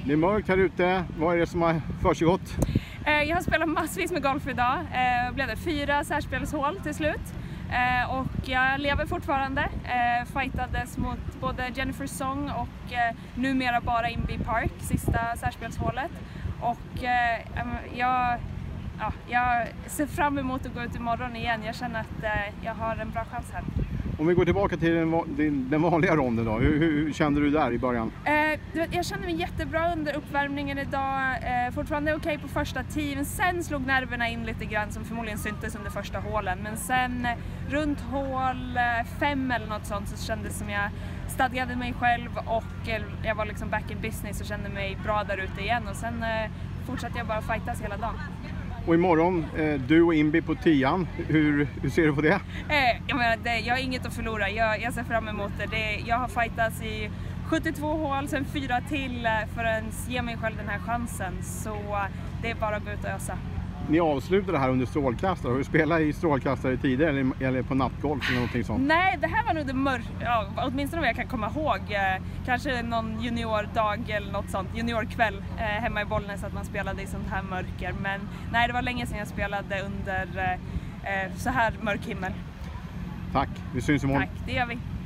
Det är mörkt här ute. Vad är det som har försiggått? Jag har spelat massvis med golf idag. Blev det 4 särspelshål till slut. Och jag lever fortfarande. Fightades mot både Jennifer Song och numera bara Inbee Park, sista särspelshålet. Och jag ser fram emot att gå ut imorgon igen. Jag känner att jag har en bra chans här. Om vi går tillbaka till den vanliga ronden då, hur kände du där i början? Jag kände mig jättebra under uppvärmningen idag, fortfarande okej på första tee. Sen slog nerverna in lite grann som förmodligen syntes under första hålen. Men sen runt hål 5 eller något sånt så kändes det som jag stadgade mig själv och jag var liksom back in business och kände mig bra där ute igen. Och sen fortsatte jag bara fightas hela dagen. Och imorgon, du och Inbee på 10:an, hur ser du på det? Jag har inget att förlora, jag ser fram emot det. Jag har fightats i 72 hål, sen 4 till för att ge mig själv den här chansen. Så det är bara att gå ut och ösa. Ni avslutade det här under strålkastare. Har du spelat i strålkastare tidigare eller på nattgolf eller någonting sånt? Nej, det här var nog det åtminstone vad jag kan komma ihåg. Kanske någon juniordag eller något sånt, juniorkväll hemma i Bollnäs att man spelade i sånt här mörker. Men nej, det var länge sedan jag spelade under så här mörk himmel. Tack, vi syns imorgon. Tack, det gör vi.